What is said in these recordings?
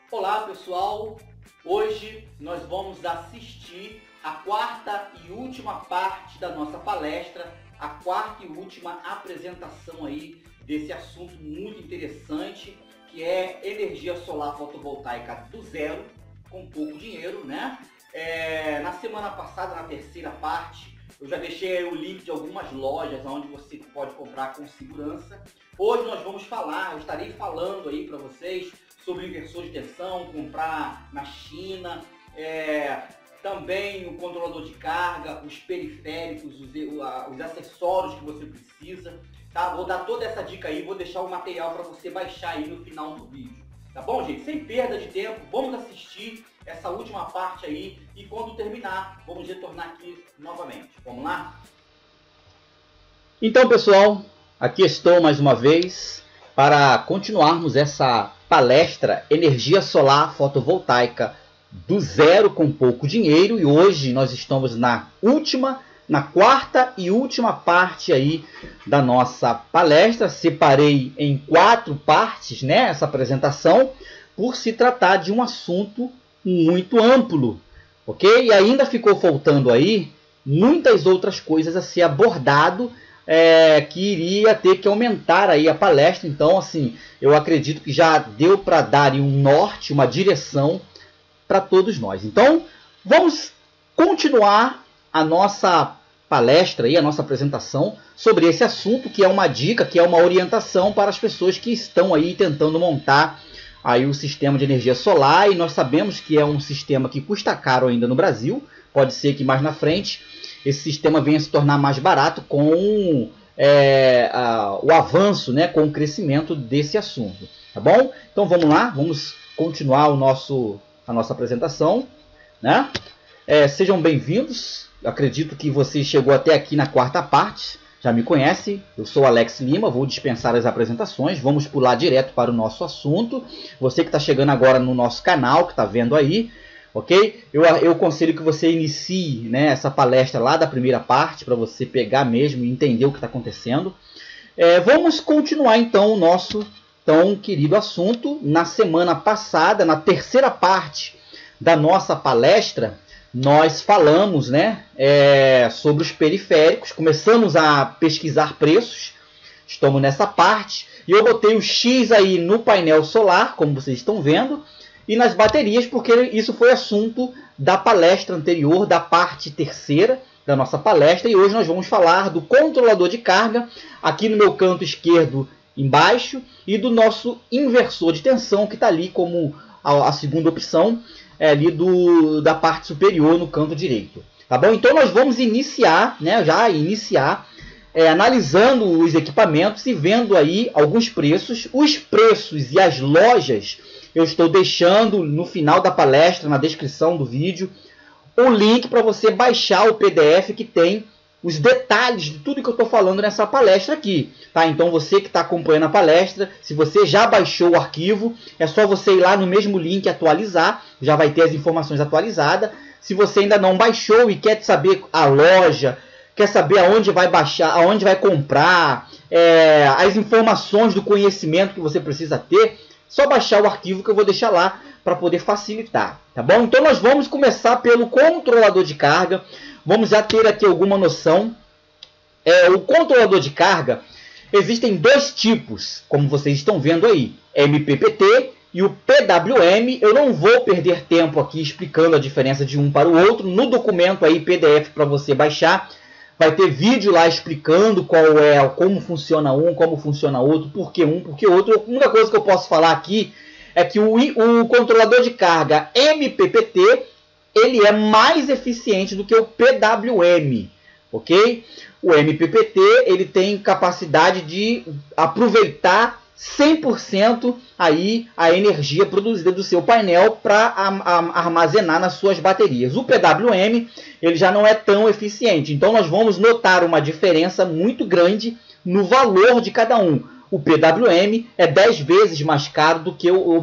Olá pessoal, hoje nós vamos assistir a quarta e última parte da nossa palestra, a quarta e última apresentação aí desse assunto muito interessante, que é energia solar fotovoltaica do zero, com pouco dinheiro, né? Na semana passada, na terceira parte, eu já deixei o link de algumas lojas onde você pode comprar com segurança. Hoje nós vamos falar, eu estarei falando aí para vocês sobre inversor de tensão, comprar na China, também o controlador de carga, os periféricos, os acessórios que você precisa, tá? Vou dar toda essa dica aí, vou deixar o material para você baixar aí no final do vídeo, tá bom, gente? Sem perda de tempo, vamos assistir essa última parte aí e quando terminar, vamos retornar aqui novamente. Vamos lá? Então, pessoal, aqui estou mais uma vez para continuarmos essa palestra Energia Solar Fotovoltaica do zero com pouco dinheiro, e hoje nós estamos na quarta e última parte aí da nossa palestra. Separei em 4 partes, né, essa apresentação, por se tratar de um assunto muito amplo, ok? E ainda ficou faltando aí muitas outras coisas a ser abordado, que iria ter que aumentar aí a palestra. Então, assim, eu acredito que já deu para dar um norte, uma direção para todos nós. Então, vamos continuar a nossa palestra aí, a nossa apresentação sobre esse assunto, que é uma dica, que é uma orientação para as pessoas que estão aí tentando montar aí o sistema de energia solar. E nós sabemos que é um sistema que custa caro ainda no Brasil. Pode ser que mais na frente esse sistema venha se tornar mais barato com o avanço, né, com o crescimento desse assunto, tá bom? Então vamos lá, vamos continuar a nossa apresentação, né? Sejam bem-vindos. Acredito que você chegou até aqui na quarta parte, já me conhece. Eu sou Alex Lima, vou dispensar as apresentações, vamos pular direto para o nosso assunto. Você que está chegando agora no nosso canal, que está vendo aí, ok? Eu aconselho que você inicie, né, essa palestra lá da primeira parte, para você pegar mesmo e entender o que está acontecendo. Vamos continuar então o nosso tão querido assunto. Na semana passada, na terceira parte da nossa palestra, nós falamos, né, sobre os periféricos, começamos a pesquisar preços, estamos nessa parte, e eu botei o X aí no painel solar, como vocês estão vendo, e nas baterias, porque isso foi assunto da palestra anterior, da parte terceira da nossa palestra, e hoje nós vamos falar do controlador de carga, aqui no meu canto esquerdo embaixo, e do nosso inversor de tensão, que está ali como a segunda opção, ali da parte superior no canto direito. Tá bom? Então nós vamos iniciar, né, analisando os equipamentos e vendo aí alguns preços. Os preços e as lojas eu estou deixando no final da palestra, na descrição do vídeo, o link para você baixar o PDF que tem os detalhes de tudo que eu estou falando nessa palestra aqui, tá? Então você que está acompanhando a palestra, se você já baixou o arquivo, é só você ir lá no mesmo link e atualizar, já vai ter as informações atualizadas. Se você ainda não baixou e quer saber a loja, quer saber aonde vai baixar, aonde vai comprar, as informações do conhecimento que você precisa ter, só baixar o arquivo que eu vou deixar lá para poder facilitar, tá bom? Então nós vamos começar pelo controlador de carga. Vamos já ter aqui alguma noção. O controlador de carga, existem 2 tipos, como vocês estão vendo aí, MPPT e o PWM. Eu não vou perder tempo aqui explicando a diferença de um para o outro. No documento aí, PDF para você baixar, vai ter vídeo lá explicando como funciona um, como funciona outro, por que um, por que outro. A única coisa que eu posso falar aqui é que o controlador de carga MPPT, ele é mais eficiente do que o PWM, ok? O MPPT, ele tem capacidade de aproveitar 100% aí a energia produzida do seu painel para armazenar nas suas baterias. O PWM, ele já não é tão eficiente. Então nós vamos notar uma diferença muito grande no valor de cada um. O PWM é 10 vezes mais caro do que o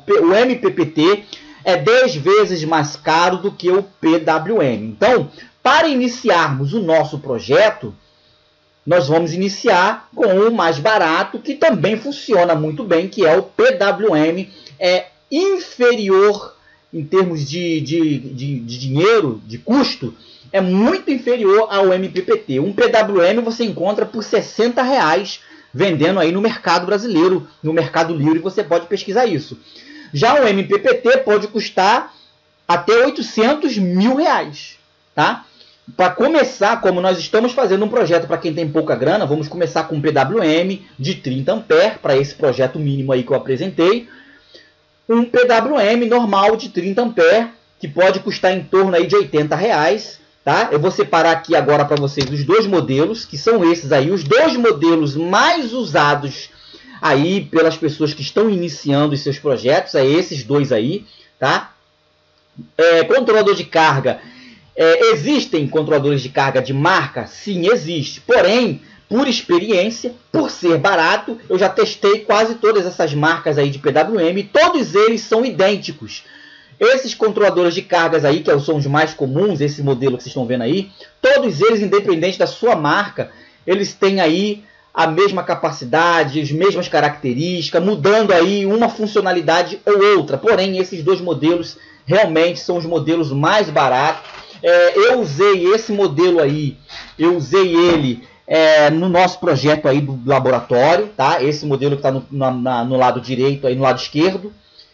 MPPT é 10 vezes mais caro do que o PWM. Então, para iniciarmos o nosso projeto, nós vamos iniciar com o mais barato, que também funciona muito bem, que é o PWM inferior em termos de dinheiro, de custo, é muito inferior ao MPPT. Um PWM você encontra por R$60 vendendo aí no mercado brasileiro, no Mercado Livre, você pode pesquisar isso. Já o MPPT pode custar até R$800 mil, tá? Para começar, como nós estamos fazendo um projeto para quem tem pouca grana, vamos começar com um PWM de 30 ampere para esse projeto mínimo aí que eu apresentei. Um PWM normal de 30 ampere, que pode custar em torno aí de R$80, tá? Eu vou separar aqui agora para vocês os dois modelos, que são esses aí, os dois modelos mais usados aí pelas pessoas que estão iniciando os seus projetos, é esses dois aí, tá? Controlador de carga. Existem controladores de carga de marca? Sim, existe. Porém, por experiência, por ser barato, eu já testei quase todas essas marcas aí de PWM e todos eles são idênticos. Esses controladores de cargas aí, que são os mais comuns, esse modelo que vocês estão vendo aí, todos eles, independente da sua marca, eles têm aí a mesma capacidade, as mesmas características, mudando aí uma funcionalidade ou outra. Porém, esses dois modelos realmente são os modelos mais baratos. Eu usei esse modelo aí, eu usei ele no nosso projeto aí do laboratório, tá? Esse modelo que está no lado direito, aí no lado esquerdo.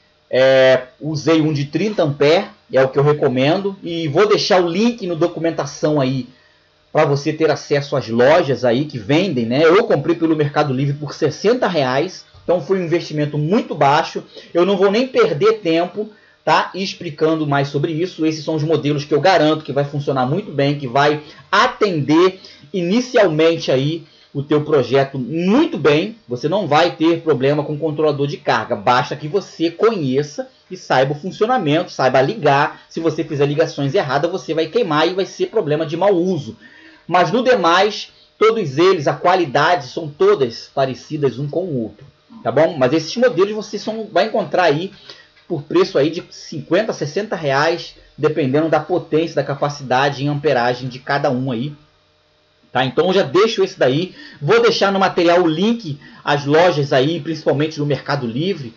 Usei um de 30 ampere, é o que eu recomendo. E vou deixar o link no documentação aí, para você ter acesso às lojas aí que vendem, né? Eu comprei pelo Mercado Livre por R$60, então foi um investimento muito baixo. Eu não vou nem perder tempo, tá, explicando mais sobre isso. Esses são os modelos que eu garanto que vai funcionar muito bem, que vai atender inicialmente aí o teu projeto muito bem. Você não vai ter problema com controlador de carga, basta que você conheça e saiba o funcionamento, saiba ligar. Se você fizer ligações erradas, você vai queimar e vai ser problema de mau uso. Mas no demais, todos eles, a qualidade são todas parecidas um com o outro, tá bom? Mas esses modelos você só vai encontrar aí por preço aí de R$50, R$60, dependendo da potência, da capacidade em amperagem de cada um aí. Tá? Então eu já deixo esse daí. Vou deixar no material o link às lojas aí, principalmente no Mercado Livre,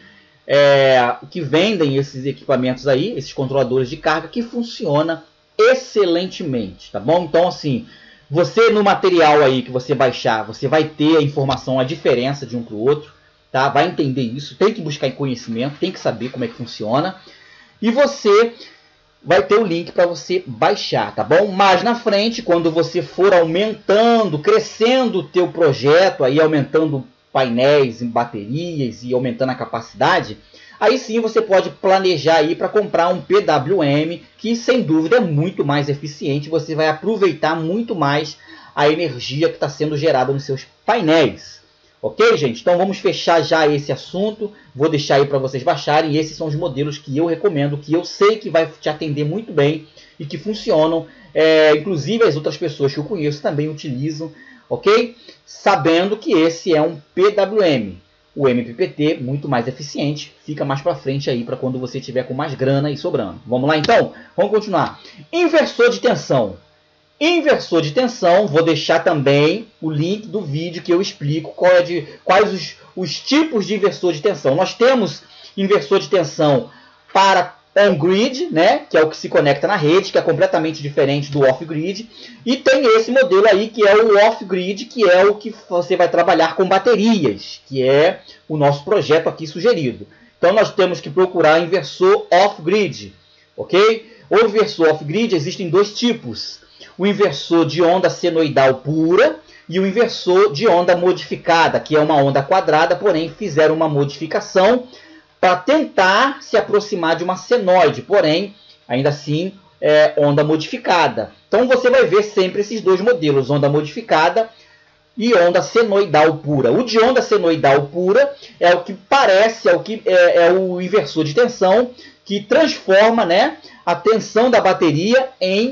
que vendem esses equipamentos aí, esses controladores de carga, que funciona excelentemente, tá bom? Então assim, você no material aí que você baixar, você vai ter a informação, a diferença de um para o outro. Tá? Vai entender isso, tem que buscar conhecimento, tem que saber como é que funciona. E você vai ter o link para você baixar, tá bom? Mais na frente, quando você for aumentando, crescendo o teu projeto, aí aumentando painéis, baterias e aumentando a capacidade, aí sim você pode planejar aí para comprar um PWM, que sem dúvida é muito mais eficiente. Você vai aproveitar muito mais a energia que está sendo gerada nos seus painéis. Ok, gente? Então vamos fechar já esse assunto. Vou deixar aí para vocês baixarem. E esses são os modelos que eu recomendo, que eu sei que vai te atender muito bem e que funcionam. Inclusive as outras pessoas que eu conheço também utilizam, ok? Sabendo que esse é um PWM. O MPPT, muito mais eficiente, fica mais para frente aí para quando você tiver com mais grana e sobrando. Vamos lá então? Vamos continuar. Inversor de tensão. Inversor de tensão, vou deixar também o link do vídeo que eu explico quais os tipos de inversor de tensão. Nós temos inversor de tensão para on-grid, né, que é o que se conecta na rede, que é completamente diferente do off-grid. E tem esse modelo aí, que é o off-grid, que é o que você vai trabalhar com baterias, que é o nosso projeto aqui sugerido. Então nós temos que procurar inversor off-grid, ok? O inversor off-grid existem dois tipos. O inversor de onda senoidal pura e o inversor de onda modificada, que é uma onda quadrada, porém fizeram uma modificação para tentar se aproximar de uma senoide, porém, ainda assim, é onda modificada. Então você vai ver sempre esses dois modelos, onda modificada e onda senoidal pura. O de onda senoidal pura é o que parece, é o inversor de tensão, que transforma, né, a tensão da bateria em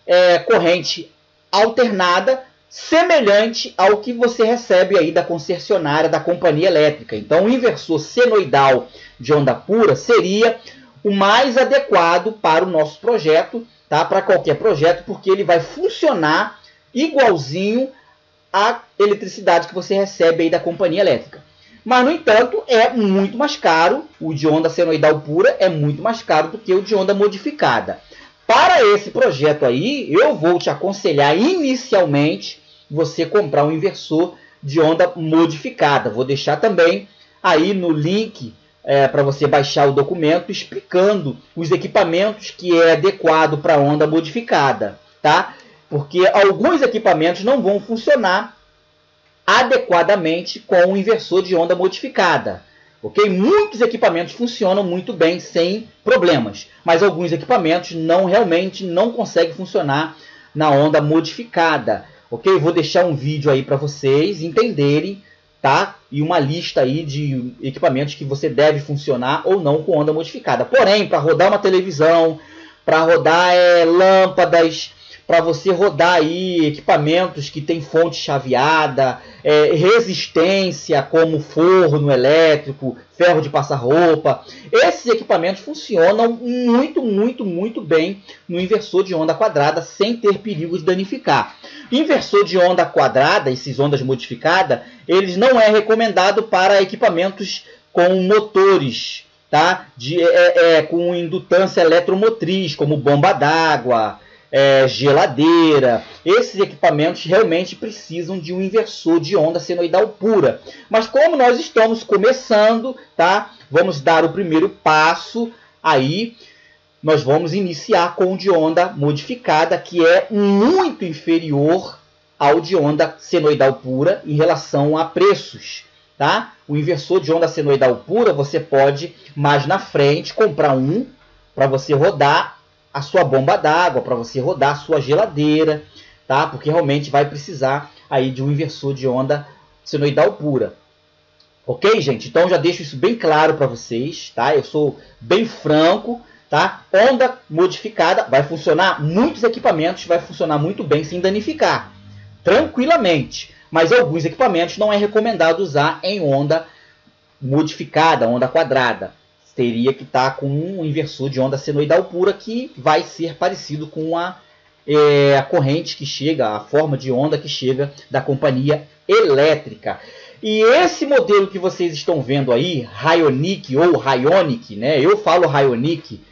corrente alternada, semelhante ao que você recebe aí da concessionária da companhia elétrica. Então, o inversor senoidal de onda pura seria o mais adequado para o nosso projeto, tá? Para qualquer projeto, porque ele vai funcionar igualzinho à eletricidade que você recebe aí da companhia elétrica. Mas, no entanto, é muito mais caro. O de onda senoidal pura é muito mais caro do que o de onda modificada. Para esse projeto aí, eu vou te aconselhar inicialmente você comprar um inversor de onda modificada. Vou deixar também aí no link para você baixar o documento explicando os equipamentos que é adequado para onda modificada, tá? Porque alguns equipamentos não vão funcionar adequadamente com o inversor de onda modificada. Ok? Muitos equipamentos funcionam muito bem sem problemas, mas alguns equipamentos realmente não conseguem funcionar na onda modificada. Ok? Vou deixar um vídeo aí para vocês entenderem, tá? E uma lista aí de equipamentos que você deve funcionar ou não com onda modificada. Porém, para rodar uma televisão, para rodar lâmpadas, para você rodar aí equipamentos que tem fonte chaveada, resistência como forno elétrico, ferro de passar roupa. Esses equipamentos funcionam muito bem no inversor de onda quadrada sem ter perigo de danificar. Inversor de onda quadrada, esses ondas modificadas, eles não é recomendado para equipamentos com motores, tá? Com indutância eletromotriz, como bomba d'água, geladeira. Esses equipamentos realmente precisam de um inversor de onda senoidal pura. Mas como nós estamos começando, tá? Vamos dar o primeiro passo aí. Nós vamos iniciar com o de onda modificada, que é muito inferior ao de onda senoidal pura em relação a preços, tá? O inversor de onda senoidal pura você pode mais na frente comprar um para você rodar a sua bomba d'água, para você rodar a sua geladeira, tá? Porque realmente vai precisar aí de um inversor de onda senoidal pura. Ok, gente? Então já deixo isso bem claro para vocês, tá? Eu sou bem franco, tá? Onda modificada vai funcionar, muitos equipamentos vai funcionar muito bem sem danificar, tranquilamente. Mas alguns equipamentos não é recomendado usar em onda modificada, onda quadrada. Teria que estar com um inversor de onda senoidal pura que vai ser parecido com a corrente que chega, a forma de onda que chega da companhia elétrica. E esse modelo que vocês estão vendo aí, Rayonic ou Rayonic, né? Eu falo Rayonic,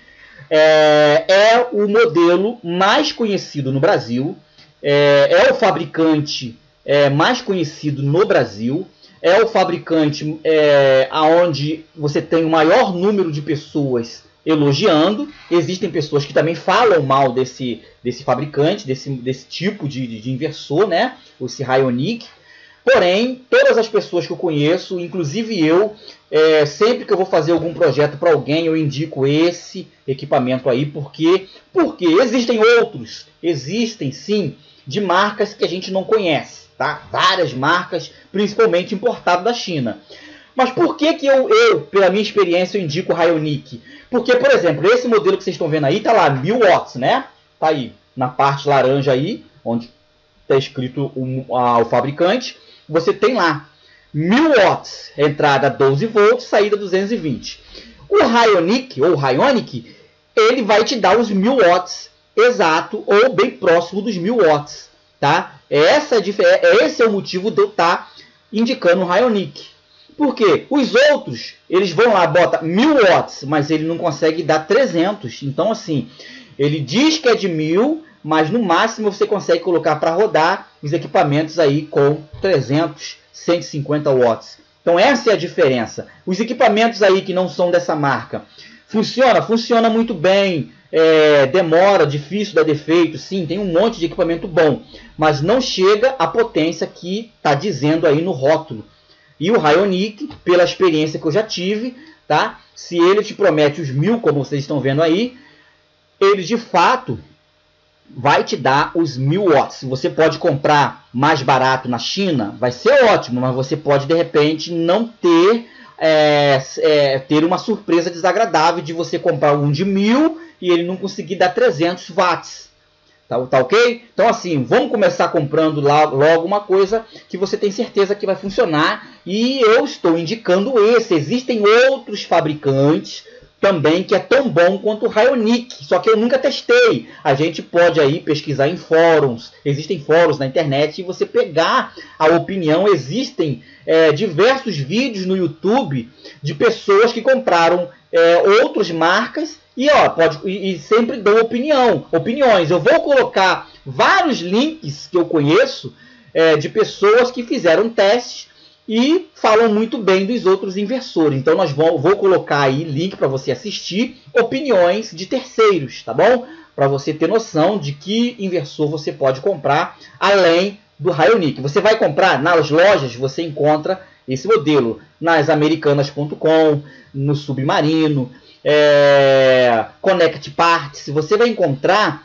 é o modelo mais conhecido no Brasil, é o fabricante mais conhecido no Brasil. É o fabricante onde você tem o maior número de pessoas elogiando. Existem pessoas que também falam mal desse fabricante, desse tipo de inversor, né? Esse Rayonic. Porém, todas as pessoas que eu conheço, inclusive eu, sempre que eu vou fazer algum projeto para alguém, eu indico esse equipamento aí. Porque existem outros, existem sim, de marcas que a gente não conhece. Tá? Várias marcas, principalmente importadas da China. Mas por que eu, pela minha experiência, eu indico o Rayonic? Porque, por exemplo, esse modelo que vocês estão vendo aí, está lá, 1000 watts, né? Tá aí, na parte laranja aí, onde está escrito o fabricante. Você tem lá, 1000 watts, entrada 12 volts, saída 220. O Rayonic, ou Rayonic, ele vai te dar os 1000 watts exato, ou bem próximo dos 1000 watts. Tá? Esse é o motivo de eu estar indicando o Rayonic. Por quê? Os outros, eles vão lá, bota 1000 watts, mas ele não consegue dar 300. Então, assim, ele diz que é de 1000, mas no máximo você consegue colocar para rodar os equipamentos aí com 300, 150 watts. Então, essa é a diferença. Os equipamentos aí que não são dessa marca, funciona muito bem. Demora, difícil, dá defeito, sim, tem um monte de equipamento bom, mas não chega à potência que está dizendo aí no rótulo. E o Rayonic, pela experiência que eu já tive, tá? Se ele te promete os 1000, como vocês estão vendo aí, ele de fato vai te dar os 1000 watts. Você pode comprar mais barato na China, vai ser ótimo, mas você pode de repente não ter uma surpresa desagradável de você comprar um de 1000 e ele não conseguir dar 300 watts. Tá ok? Então assim, vamos começar comprando logo uma coisa que você tem certeza que vai funcionar. E eu estou indicando esse. Existem outros fabricantes, também que é tão bom quanto o Rayonic, só que eu nunca testei. A gente pode aí pesquisar em fóruns, existem fóruns na internet e você pegar a opinião. Existem diversos vídeos no YouTube de pessoas que compraram outras marcas e sempre dão opiniões. Eu vou colocar vários links que eu conheço de pessoas que fizeram testes e falam muito bem dos outros inversores. Então vou colocar aí link para você assistir opiniões de terceiros, tá bom? Para você ter noção de que inversor você pode comprar além do Rayonic. Você vai comprar nas lojas, você encontra esse modelo nas americanas.com, no Submarino, Connect Parts. Você vai encontrar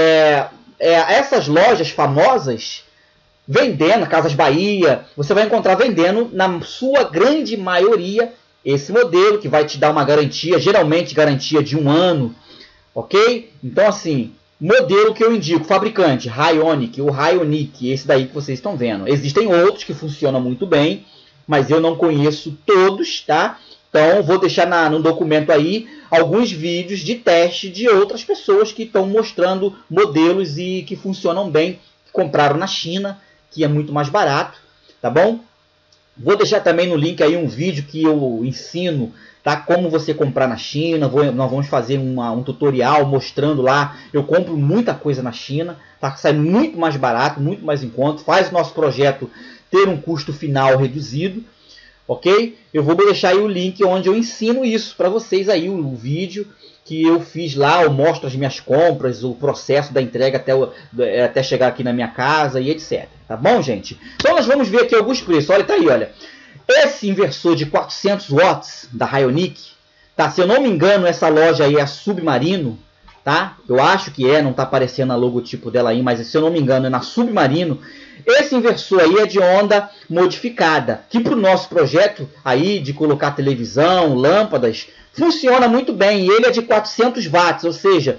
essas lojas famosas vendendo, Casas Bahia, você vai encontrar vendendo, na sua grande maioria, esse modelo que vai te dar uma garantia, geralmente garantia de 1 ano, ok? Então assim, modelo que eu indico, fabricante, Rayonic, o Rayonic, esse daí que vocês estão vendo. Existem outros que funcionam muito bem, mas eu não conheço todos, tá? Então vou deixar no documento aí alguns vídeos de teste de outras pessoas que estão mostrando modelos e que funcionam bem, que compraram na China, que é muito mais barato, tá bom? Vou deixar também no link aí um vídeo que eu ensino, tá? Como você comprar na China. Nós vamos fazer um tutorial mostrando lá. Eu compro muita coisa na China, tá? Sai muito mais barato, muito mais em conta. Faz o nosso projeto ter um custo final reduzido, ok? Eu vou deixar aí o link onde eu ensino isso para vocês aí, o vídeo que eu fiz lá, eu mostro as minhas compras, o processo da entrega até chegar aqui na minha casa e etc. Tá bom, gente? Então nós vamos ver aqui alguns preços. Olha, tá aí, olha. Esse inversor de 400 watts da Rayonic, tá? Se eu não me engano, essa loja aí é a Submarino, tá? Eu acho que não tá aparecendo a logotipo dela aí, mas se eu não me engano é na Submarino. Esse inversor aí é de onda modificada, que para o nosso projeto aí de colocar televisão, lâmpadas, funciona muito bem. E ele é de 400 watts, ou seja,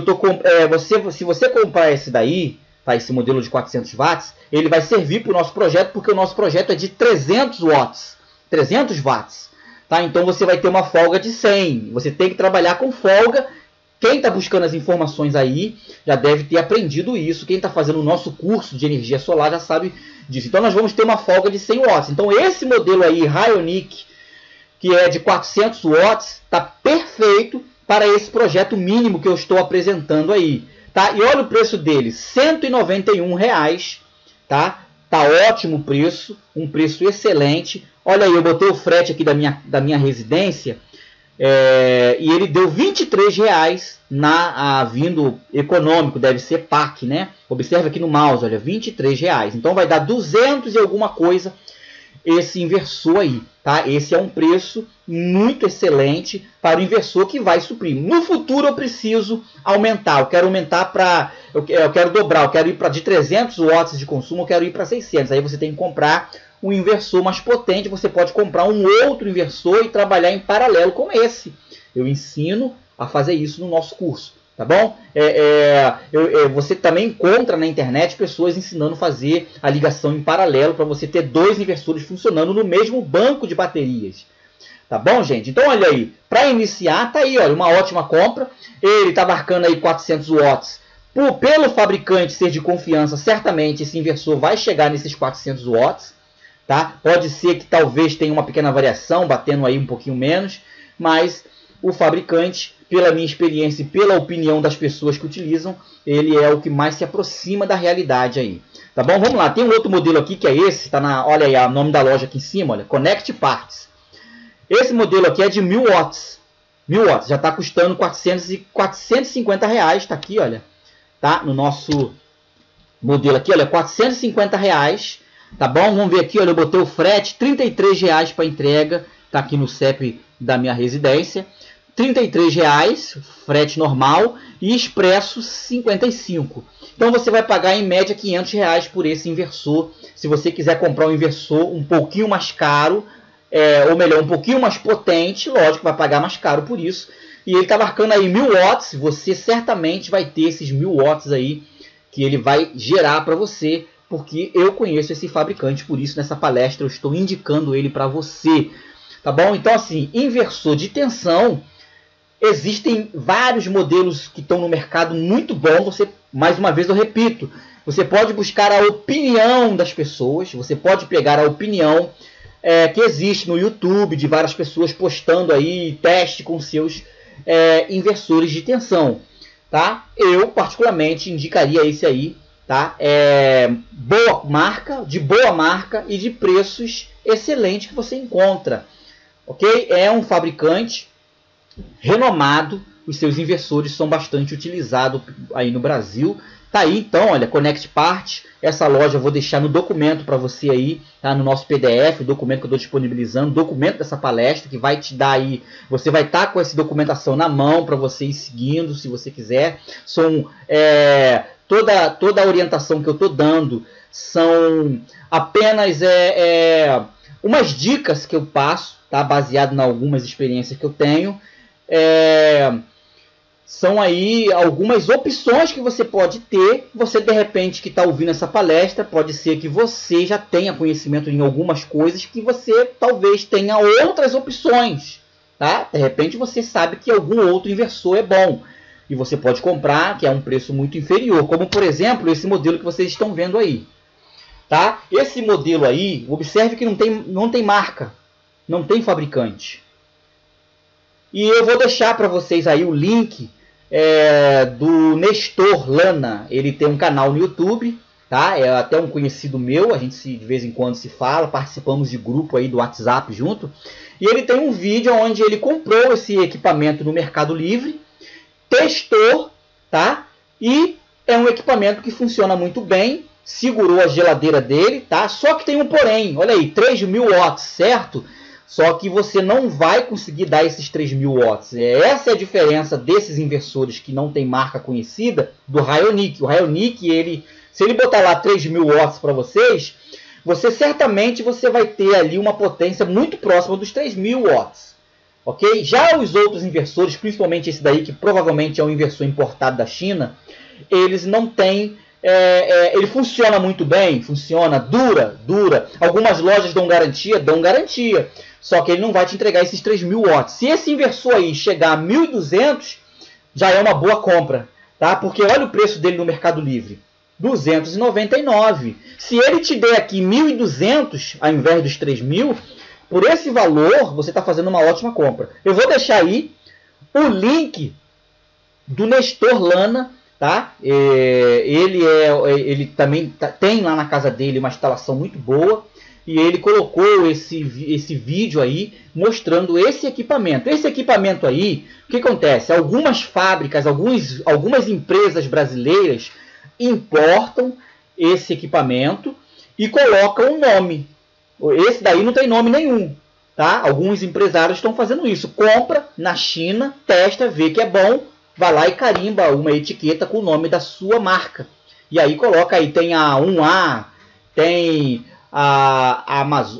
se você comprar esse daí, tá, esse modelo de 400 watts, ele vai servir para o nosso projeto, porque o nosso projeto é de 300 watts. 300 watts. Tá? Então você vai ter uma folga de 100. Você tem que trabalhar com folga. Quem está buscando as informações aí já deve ter aprendido isso. Quem está fazendo o nosso curso de energia solar já sabe disso. Então nós vamos ter uma folga de 100 watts. Então esse modelo aí, Rayonic, que é de 400 watts, está perfeito para esse projeto mínimo que eu estou apresentando aí. Tá? E olha o preço dele, R$ 191, tá? Tá ótimo o preço, um preço excelente. Olha aí, eu botei o frete aqui da minha residência. E ele deu R$ 23 vindo econômico, deve ser PAC, né? Observe aqui no mouse, olha, R$ 23. Então vai dar 200 e alguma coisa esse inversor aí, tá? Esse é um preço muito excelente para o inversor que vai suprir. No futuro eu preciso aumentar, eu quero aumentar eu quero dobrar, eu quero ir para de 300 watts de consumo, eu quero ir para 600. Aí você tem que comprar um inversor mais potente. Você pode comprar um outro inversor e trabalhar em paralelo com esse. Eu ensino a fazer isso no nosso curso, tá bom? Você também encontra na internet pessoas ensinando a fazer a ligação em paralelo para você ter 2 inversores funcionando no mesmo banco de baterias. Tá bom, gente? Então olha aí, para iniciar, tá aí, olha, uma ótima compra. Ele está marcando aí 400 watts. Pelo fabricante ser de confiança, certamente esse inversor vai chegar nesses 400 watts. Tá? Pode ser que talvez tenha uma pequena variação, batendo aí um pouquinho menos, mas o fabricante, pela minha experiência e pela opinião das pessoas que utilizam, ele é o que mais se aproxima da realidade aí. Tá bom? Vamos lá, tem um outro modelo aqui que é esse, olha aí o nome da loja aqui em cima, olha, Connect Parts. Esse modelo aqui é de 1000 watts. 1000 watts, já está custando 450 reais, tá aqui, olha. Tá? No nosso modelo aqui, olha, 450 reais. Tá bom? Vamos ver aqui, olha, eu botei o frete, R$ 33 para entrega, tá aqui no CEP da minha residência. R$ 33, frete normal, e expresso 55. Então você vai pagar em média R$ 500 por esse inversor. Se você quiser comprar um inversor um pouquinho mais caro, ou melhor, um pouquinho mais potente, lógico, vai pagar mais caro por isso. E ele está marcando aí 1000 watts, você certamente vai ter esses 1000 watts aí que ele vai gerar para você, porque eu conheço esse fabricante, por isso nessa palestra eu estou indicando ele para você. Tá bom? Então assim, inversor de tensão existem vários modelos que estão no mercado muito bom. Você, mais uma vez eu repito, você pode buscar a opinião das pessoas, você pode pegar a opinião que existe no YouTube de várias pessoas postando aí teste com seus inversores de tensão, tá? Eu particularmente indicaria esse aí, tá? Boa marca, de boa marca e de preços excelentes que você encontra, ok? É um fabricante renomado, os seus inversores são bastante utilizados aí no Brasil. Tá aí então, olha, Connect Parts, essa loja eu vou deixar no documento para você aí, tá? No nosso PDF, o documento que eu estou disponibilizando, documento dessa palestra que vai te dar aí, você vai estar com essa documentação na mão para você ir seguindo, se você quiser. São toda a orientação que eu estou dando são apenas umas dicas que eu passo, tá? Baseado em algumas experiências que eu tenho. São aí algumas opções que você pode ter. Você, de repente, que está ouvindo essa palestra, pode ser que você já tenha conhecimento em algumas coisas que você talvez tenha outras opções, tá? De repente você sabe que algum outro inversor é bom e você pode comprar, que é um preço muito inferior, como por exemplo esse modelo que vocês estão vendo aí, tá? Esse modelo aí, observe que não tem marca, não tem fabricante. E eu vou deixar para vocês aí o link do Nestor Lana. Ele tem um canal no YouTube, tá? É até um conhecido meu, a gente de vez em quando se fala, participamos de grupo aí do WhatsApp junto. E ele tem um vídeo onde ele comprou esse equipamento no Mercado Livre, testou, tá? E é um equipamento que funciona muito bem, segurou a geladeira dele, tá? Só que tem um porém, olha aí, 3.000 watts, certo? Só que você não vai conseguir dar esses 3.000 watts. Essa é a diferença desses inversores que não tem marca conhecida do Ryonic. O Ryonic, se ele botar lá 3.000 watts para vocês, certamente você vai ter ali uma potência muito próxima dos 3.000 watts. Ok? Já os outros inversores, principalmente esse daí, que provavelmente é um inversor importado da China, eles não têm... ele funciona muito bem, dura. Algumas lojas dão garantia, só que ele não vai te entregar esses 3.000 watts. Se esse inversor aí chegar a 1.200, já é uma boa compra, tá? Porque olha o preço dele no Mercado Livre, 299. Se ele te der aqui 1.200 ao invés dos 3.000, por esse valor você está fazendo uma ótima compra. Eu vou deixar aí o link do Nestor Lana, tá? Ele também tem lá na casa dele uma instalação muito boa e ele colocou esse vídeo aí mostrando esse equipamento. Esse equipamento aí, o que acontece? Algumas fábricas, algumas empresas brasileiras importam esse equipamento e colocam um nome. Esse daí não tem nome nenhum, tá? Alguns empresários estão fazendo isso. Compra na China, testa, vê que é bom, vai lá e carimba uma etiqueta com o nome da sua marca. E aí coloca aí, tem a 1A, tem a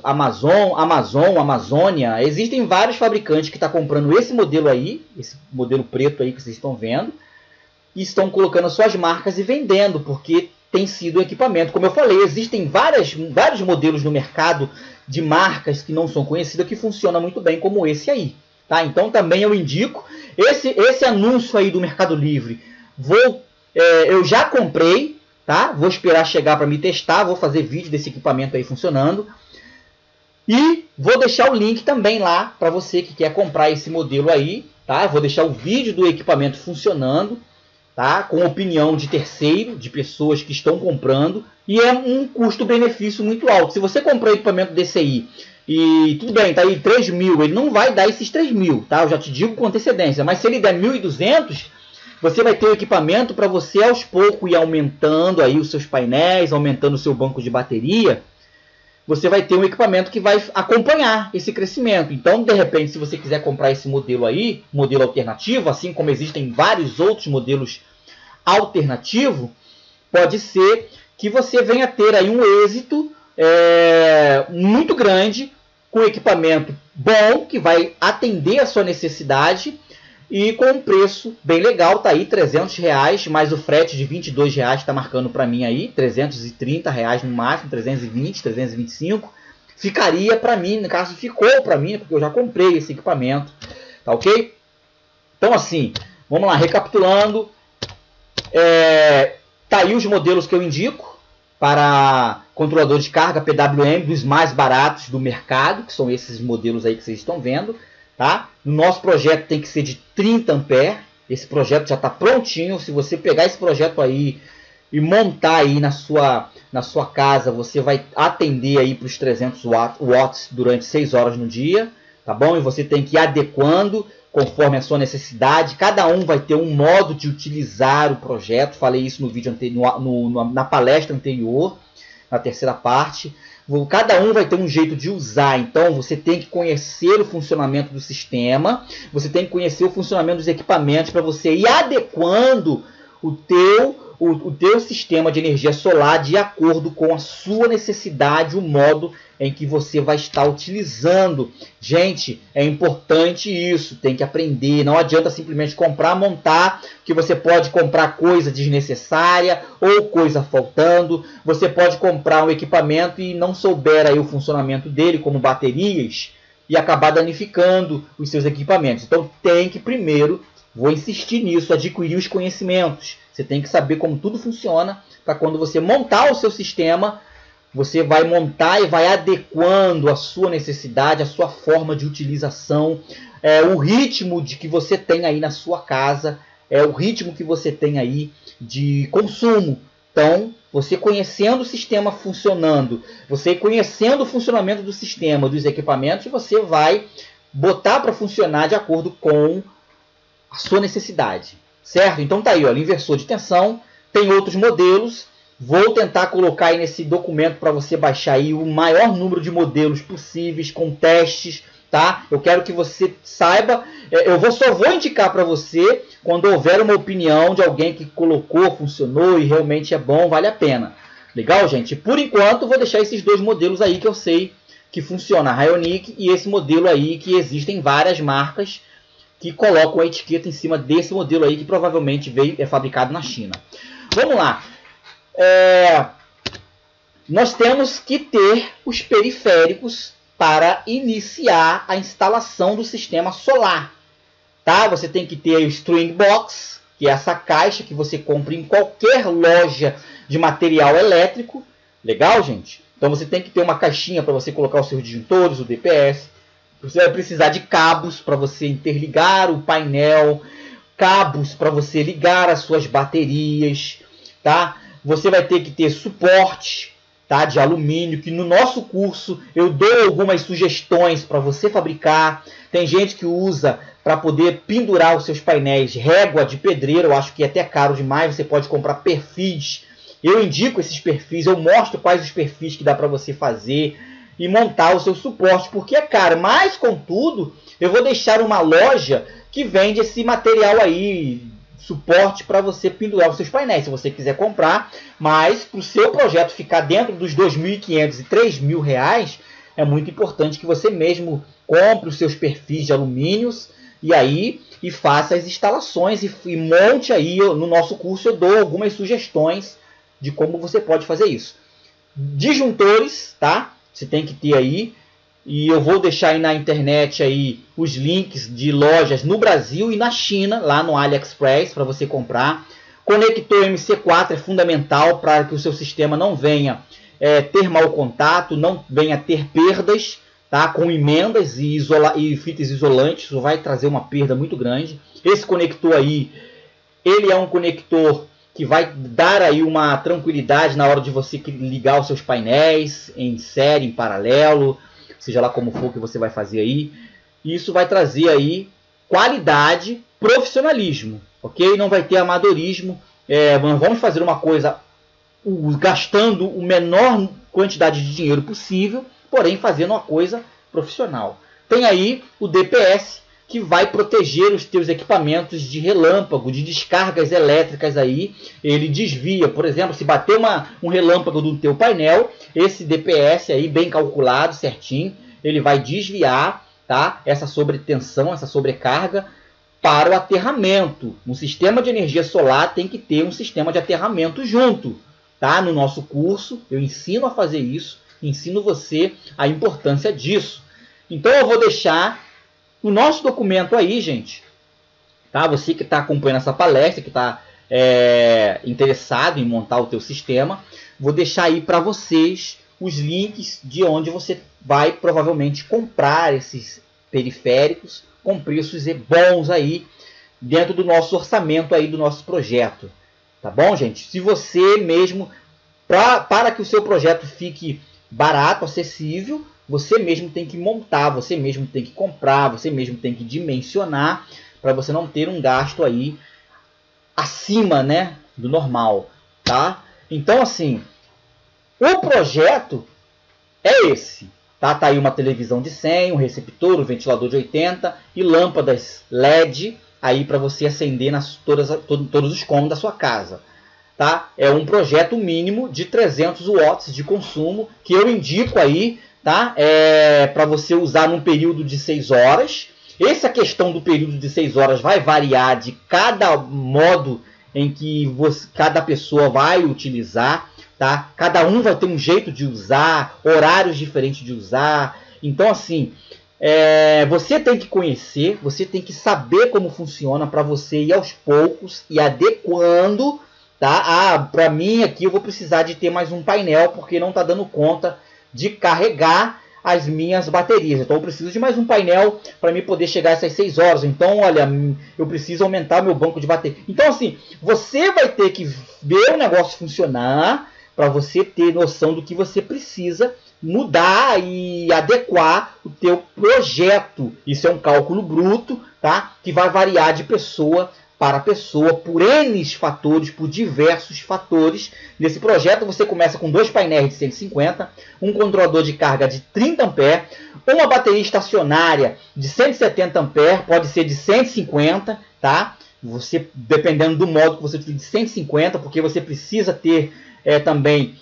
Amazônia. Existem vários fabricantes que estão comprando esse modelo aí, esse modelo preto aí que vocês estão vendo, e estão colocando as suas marcas e vendendo, porque tem sido um equipamento. Como eu falei, existem vários modelos no mercado de marcas que não são conhecidas que funcionam muito bem, como esse aí. Tá? Então também eu indico esse anúncio aí do Mercado Livre. Eu já comprei, tá? Vou esperar chegar para me testar, vou fazer vídeo desse equipamento aí funcionando. E vou deixar o link também lá para você que quer comprar esse modelo aí, tá? Vou deixar o vídeo do equipamento funcionando, tá? Com opinião de terceiro, de pessoas que estão comprando, e é um custo-benefício muito alto. Se você comprar um equipamento desse aí e tudo bem, tá aí 3.000, ele não vai dar esses 3.000, tá? Eu já te digo com antecedência, mas se ele der 1.200, você vai ter o equipamento para você aos poucos ir aumentando aí os seus painéis, aumentando o seu banco de bateria. Você vai ter um equipamento que vai acompanhar esse crescimento. Então, de repente, se você quiser comprar esse modelo aí, modelo alternativo, assim como existem vários outros modelos alternativos, pode ser que você venha ter aí um êxito muito grande, com equipamento bom, que vai atender a sua necessidade e com um preço bem legal. Tá aí R$300, mais o frete de R$22 está marcando para mim aí, R$330 no máximo, 320, 325. Ficaria para mim, no caso ficou para mim, porque eu já comprei esse equipamento, tá ok? Então assim, vamos lá, recapitulando, tá aí os modelos que eu indico para controlador de carga PWM, dos mais baratos do mercado, que são esses modelos aí que vocês estão vendo, tá? O nosso projeto tem que ser de 30 ampere, esse projeto já está prontinho. Se você pegar esse projeto aí e montar aí na sua casa, você vai atender aí para os 300 watts durante 6 horas no dia, tá bom? E você tem que ir adequando conforme a sua necessidade. Cada um vai ter um modo de utilizar o projeto. Falei isso no vídeo anterior, na palestra anterior, na terceira parte. Cada um vai ter um jeito de usar. Então você tem que conhecer o funcionamento do sistema, você tem que conhecer o funcionamento dos equipamentos para você ir adequando o teu sistema de energia solar de acordo com a sua necessidade, o modo em que você vai estar utilizando. Gente, é importante isso, tem que aprender. Não adianta simplesmente comprar, montar, que você pode comprar coisa desnecessária ou coisa faltando. Você pode comprar um equipamento e não souber aí o funcionamento dele, como baterias, e acabar danificando os seus equipamentos. Então tem que primeiro, vou insistir nisso, adquirir os conhecimentos. Você tem que saber como tudo funciona, para quando você montar o seu sistema, você vai montar e vai adequando a sua necessidade, a sua forma de utilização, o ritmo de que você tem aí na sua casa, o ritmo que você tem aí de consumo. Então, você conhecendo o sistema funcionando, você conhecendo o funcionamento do sistema, dos equipamentos, você vai botar para funcionar de acordo com a sua necessidade, certo? Então tá aí, ó, inversor de tensão, tem outros modelos. Vou tentar colocar aí nesse documento para você baixar aí o maior número de modelos possíveis com testes, tá? Eu quero que você saiba, só vou indicar para você quando houver uma opinião de alguém que colocou, funcionou e realmente é bom, vale a pena. Legal, gente? Por enquanto, vou deixar esses dois modelos aí que eu sei que funciona, a Rayonic e esse modelo aí que existem várias marcas que colocam a etiqueta em cima desse modelo aí que provavelmente é fabricado na China. Vamos lá. Nós temos que ter os periféricos para iniciar a instalação do sistema solar, tá? Você tem que ter o String Box, que é essa caixa que você compra em qualquer loja de material elétrico. Legal, gente? Então você tem que ter uma caixinha para você colocar os seus disjuntores, o DPS. Você vai precisar de cabos para você interligar o painel, cabos para você ligar as suas baterias, tá? Você vai ter que ter suporte, tá, de alumínio, que no nosso curso eu dou algumas sugestões para você fabricar. Tem gente que usa para poder pendurar os seus painéis régua de pedreiro, eu acho que é até caro demais, você pode comprar perfis. Eu indico esses perfis, eu mostro quais os perfis que dá para você fazer e montar o seu suporte, porque é caro. Mas, contudo, eu vou deixar uma loja que vende esse material aí, suporte para você pendurar os seus painéis, se você quiser comprar. Mas para o seu projeto ficar dentro dos R$ 2.500 e R$ 3.000, é muito importante que você mesmo compre os seus perfis de alumínios e faça as instalações e monte aí. No nosso curso eu dou algumas sugestões de como você pode fazer isso. Disjuntores, tá? Você tem que ter aí. E eu vou deixar aí na internet aí os links de lojas no Brasil e na China, lá no AliExpress, para você comprar. Conector MC4 é fundamental para que o seu sistema não venha ter mau contato, não venha ter perdas, tá? Com emendas e fitas isolantes, isso vai trazer uma perda muito grande. Esse conector aí, ele é um conector que vai dar aí uma tranquilidade na hora de você ligar os seus painéis em série, em paralelo, seja lá como for que você vai fazer aí. Isso vai trazer aí qualidade, profissionalismo, ok? Não vai ter amadorismo. Vamos fazer uma coisa gastando a menor quantidade de dinheiro possível, porém fazendo uma coisa profissional. Tem aí o DPS, que vai proteger os teus equipamentos de relâmpago, de descargas elétricas aí. Ele desvia, por exemplo, se bater um relâmpago do teu painel, esse DPS aí bem calculado, certinho, ele vai desviar, tá, essa sobretensão, essa sobrecarga para o aterramento. Um sistema de energia solar tem que ter um sistema de aterramento junto, tá? No nosso curso eu ensino a fazer isso, ensino você a importância disso. Então eu vou deixar o nosso documento aí, gente, tá? Você que está acompanhando essa palestra, que está interessado em montar o teu sistema, vou deixar aí para vocês os links de onde você vai provavelmente comprar esses periféricos com preços bons aí dentro do nosso orçamento aí do nosso projeto, tá bom, gente? Se você mesmo, para que o seu projeto fique barato, acessível, você mesmo tem que montar, você mesmo tem que comprar, você mesmo tem que dimensionar, para você não ter um gasto aí acima, né, do normal, tá? Então, assim, o projeto é esse, tá? Tá aí uma televisão de 100, um receptor, um ventilador de 80 e lâmpadas LED aí para você acender todos os cômodos da sua casa, tá? É um projeto mínimo de 300 watts de consumo que eu indico aí, tá? Para você usar num período de 6 horas. Essa questão do período de 6 horas vai variar de cada modo em que cada pessoa vai utilizar, tá? Cada um vai ter um jeito de usar, horários diferentes de usar. Então, assim, você tem que conhecer, você tem que saber como funciona para você ir aos poucos e adequando, tá? Para mim aqui eu vou precisar de ter mais um painel porque não está dando conta de carregar as minhas baterias. Então eu preciso de mais um painel para mim poder chegar a essas 6 horas. Então, olha, eu preciso aumentar meu banco de bateria. Então, assim, você vai ter que ver o negócio funcionar para você ter noção do que você precisa mudar e adequar o teu projeto. Isso é um cálculo bruto, tá? Que vai variar de pessoa para pessoa, por N fatores, por diversos fatores. Nesse projeto você começa com 2 painéis de 150, um controlador de carga de 30 A, uma bateria estacionária de 170 A, pode ser de 150, tá? Você, dependendo do modo que você utiliza, de 150, porque você precisa ter também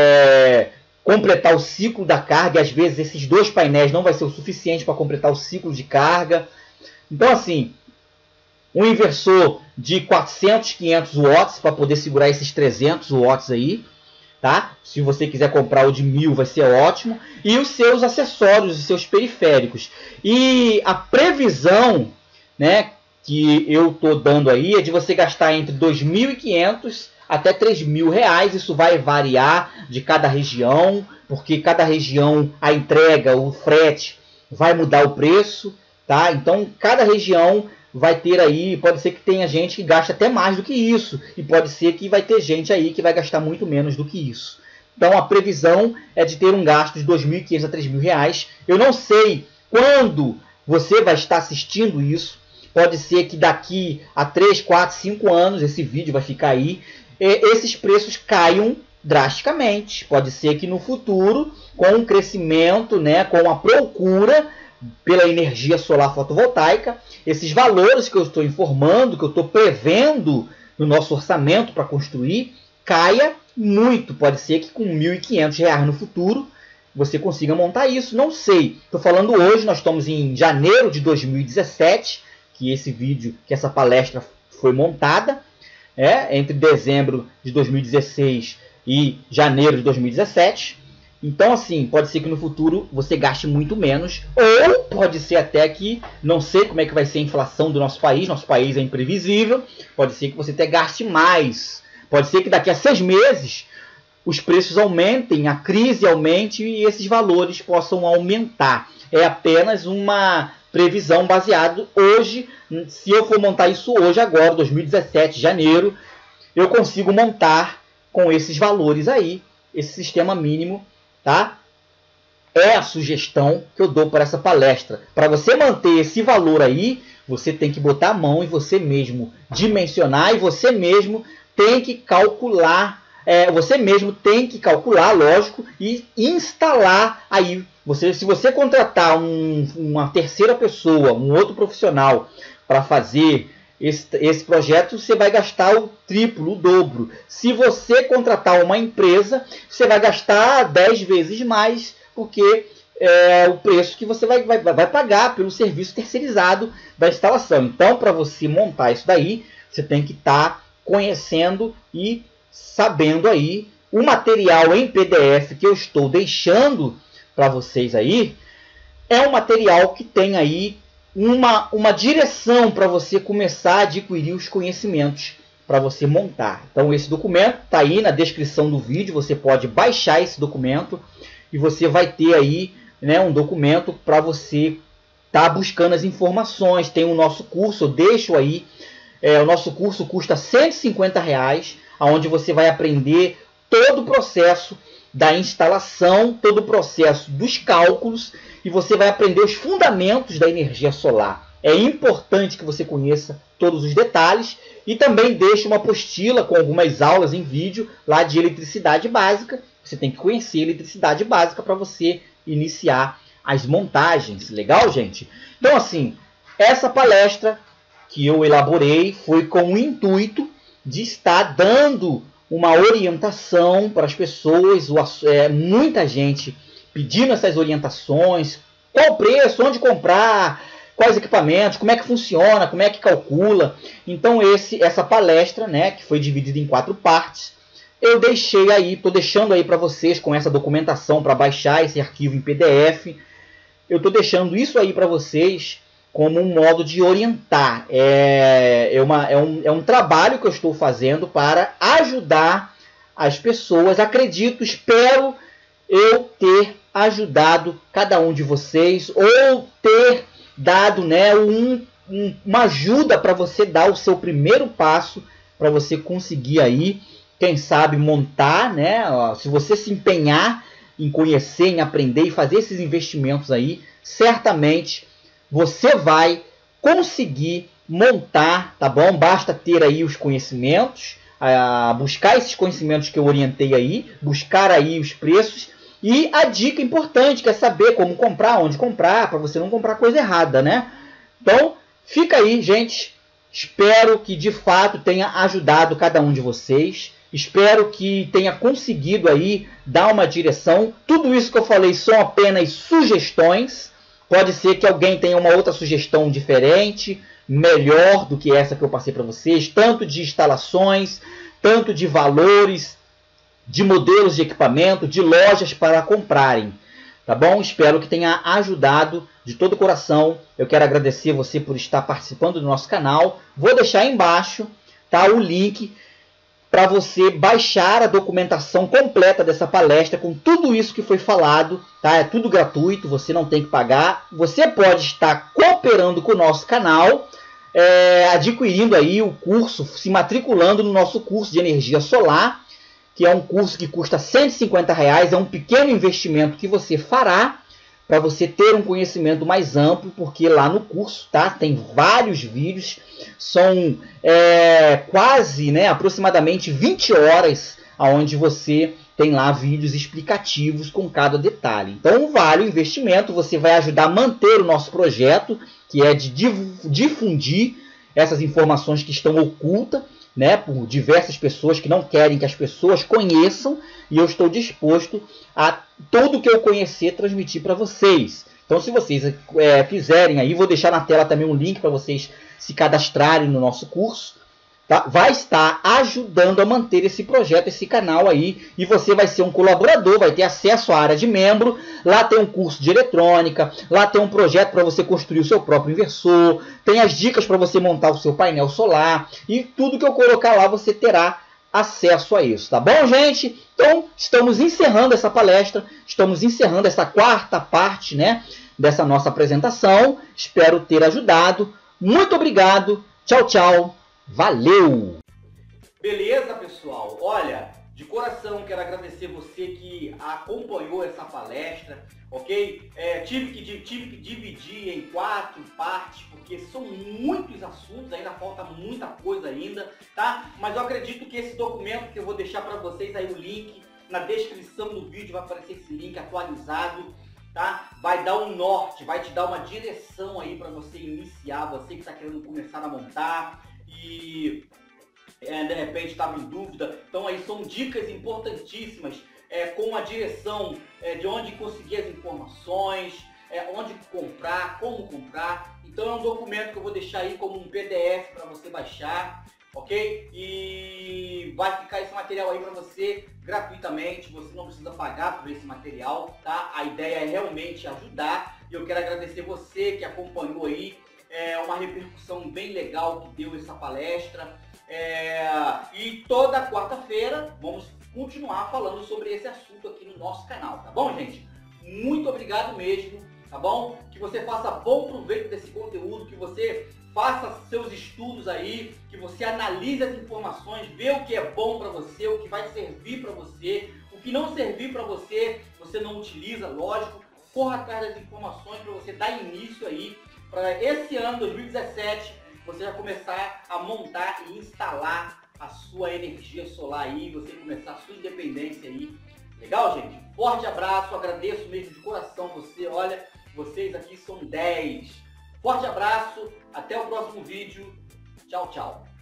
completar o ciclo da carga, e às vezes esses 2 painéis não vai ser o suficiente para completar o ciclo de carga. Então, assim, um inversor de 400, 500 watts para poder segurar esses 300 watts aí, tá? Se você quiser comprar o de 1000 vai ser ótimo. E os seus acessórios, os seus periféricos. E a previsão, né, que eu estou dando aí é de você gastar entre R$ 2.500 até R$ 3.000. Isso vai variar de cada região, porque cada região, a entrega, o frete vai mudar o preço, tá? Então, cada região vai ter aí, pode ser que tenha gente que gaste até mais do que isso, e pode ser que vai ter gente aí que vai gastar muito menos do que isso. Então a previsão é de ter um gasto de R$ 2.500 a R$ 3.000. Eu não sei quando você vai estar assistindo isso, pode ser que daqui a 3, 4, 5 anos esse vídeo vai ficar aí, esses preços caiam drasticamente. Pode ser que no futuro, com o crescimento, né, com a procura pela energia solar fotovoltaica, esses valores que eu estou informando, que eu estou prevendo no nosso orçamento para construir, caia muito. Pode ser que com R$ 1.500 no futuro você consiga montar isso. Não sei. Estou falando hoje, nós estamos em janeiro de 2017, que esse vídeo, que essa palestra foi montada, entre dezembro de 2016 e janeiro de 2017. Então, assim, pode ser que no futuro você gaste muito menos, ou pode ser até que, não sei como é que vai ser a inflação do nosso país é imprevisível, pode ser que você até gaste mais, pode ser que daqui a 6 meses os preços aumentem, a crise aumente e esses valores possam aumentar. É apenas uma previsão baseada hoje, se eu for montar isso hoje, agora, 2017, janeiro, eu consigo montar com esses valores aí, esse sistema mínimo. Tá? É a sugestão que eu dou para essa palestra. Para você manter esse valor aí, você tem que botar a mão e você mesmo dimensionar e você mesmo tem que calcular. Você mesmo tem que calcular, lógico, e instalar aí. Se você contratar uma terceira pessoa, um outro profissional para fazer esse projeto, você vai gastar o triplo, o dobro. Se você contratar uma empresa, você vai gastar 10 vezes mais, porque é o preço que você vai pagar pelo serviço terceirizado da instalação. Então, para você montar isso daí, você tem que estar conhecendo e sabendo aí. O material em PDF que eu estou deixando para vocês aí, é um material que tem aí uma direção para você começar a adquirir os conhecimentos para você montar. Então esse documento está aí na descrição do vídeo, você pode baixar esse documento e você vai ter aí, né, um documento para você estar buscando as informações. Tem o nosso curso, eu deixo aí, o nosso curso custa R$150, onde você vai aprender todo o processo da instalação, todo o processo dos cálculos, e você vai aprender os fundamentos da energia solar. É importante que você conheça todos os detalhes, e também deixo uma apostila com algumas aulas em vídeo lá de eletricidade básica. Você tem que conhecer eletricidade básica para você iniciar as montagens. Legal, gente? Então, assim, essa palestra que eu elaborei foi com o intuito de estar dando uma orientação para as pessoas, muita gente pedindo essas orientações, qual o preço, onde comprar, quais equipamentos, como é que funciona, como é que calcula. Então essa palestra, né, que foi dividida em 4 partes, eu deixei aí, estou deixando aí para vocês com essa documentação para baixar esse arquivo em PDF. Eu estou deixando isso aí para vocês como um modo de orientar. É um trabalho que eu estou fazendo para ajudar as pessoas. Acredito, espero eu ter ajudado cada um de vocês, ou ter dado, né, uma ajuda para você dar o seu primeiro passo, para você conseguir aí, quem sabe, montar, né? Se você se empenhar em conhecer, em aprender e fazer esses investimentos aí, certamente você vai conseguir montar, tá bom? Basta ter aí os conhecimentos, buscar esses conhecimentos que eu orientei aí, buscar aí os preços. E a dica importante, que é saber como comprar, onde comprar, para você não comprar coisa errada, né? Então, fica aí, gente. Espero que de fato tenha ajudado cada um de vocês. Espero que tenha conseguido aí dar uma direção. Tudo isso que eu falei são apenas sugestões. Pode ser que alguém tenha uma outra sugestão diferente, melhor do que essa que eu passei para vocês, tanto de instalações, tanto de valores, de modelos de equipamento, de lojas para comprarem. Tá bom? Espero que tenha ajudado de todo o coração. Eu quero agradecer você por estar participando do nosso canal. Vou deixar aí embaixo, tá, o link para você baixar a documentação completa dessa palestra com tudo isso que foi falado, tá? É tudo gratuito, você não tem que pagar. Você pode estar cooperando com o nosso canal, adquirindo aí o curso, se matriculando no nosso curso de energia solar, que é um curso que custa R$150, é um pequeno investimento que você fará para você ter um conhecimento mais amplo, porque lá no curso, tá, tem vários vídeos, são quase, né, aproximadamente 20 horas, onde você tem lá vídeos explicativos com cada detalhe. Então vale o investimento, você vai ajudar a manter o nosso projeto, que é de difundir essas informações que estão ocultas, né, por diversas pessoas que não querem que as pessoas conheçam, e eu estou disposto a tudo que eu conhecer transmitir para vocês. Então, se vocês quiserem, aí vou deixar na tela também um link para vocês se cadastrarem no nosso curso. Tá? Vai estar ajudando a manter esse projeto, esse canal aí, e você vai ser um colaborador, vai ter acesso à área de membro. Lá tem um curso de eletrônica, lá tem um projeto para você construir o seu próprio inversor, tem as dicas para você montar o seu painel solar, e tudo que eu colocar lá você terá acesso a isso, tá bom, gente? Então, estamos encerrando essa palestra, estamos encerrando essa 4ª parte, né, dessa nossa apresentação. Espero ter ajudado. Muito obrigado. Tchau, tchau. Valeu! Beleza, pessoal? Olha, de coração quero agradecer você que acompanhou essa palestra, ok? Tive que dividir em 4 partes, porque são muitos assuntos, ainda falta muita coisa ainda, tá? Mas eu acredito que esse documento que eu vou deixar para vocês aí, o link, na descrição do vídeo vai aparecer esse link atualizado, tá? Vai dar um norte, vai te dar uma direção aí para você iniciar, você que está querendo começar a montar e de repente estava em dúvida. Então aí são dicas importantíssimas, com a direção de onde conseguir as informações, onde comprar, como comprar. Então é um documento que eu vou deixar aí como um PDF para você baixar, ok? E vai ficar esse material aí para você gratuitamente, você não precisa pagar por esse material, tá? A ideia é realmente ajudar E eu quero agradecer você que acompanhou aí. É uma repercussão bem legal que deu essa palestra. E toda quarta-feira vamos continuar falando sobre esse assunto aqui no nosso canal, tá bom, gente? Muito obrigado mesmo, tá bom? Que você faça bom proveito desse conteúdo, que você faça seus estudos aí, que você analise as informações, vê o que é bom para você, o que vai servir para você, o que não servir para você, você não utiliza, lógico. Corra atrás das informações para você dar início aí, para esse ano, 2017, você já começar a montar e instalar a sua energia solar aí, você começar a sua independência aí. Legal, gente? Forte abraço, agradeço mesmo de coração você, olha, vocês aqui são 10. Forte abraço, até o próximo vídeo. Tchau, tchau.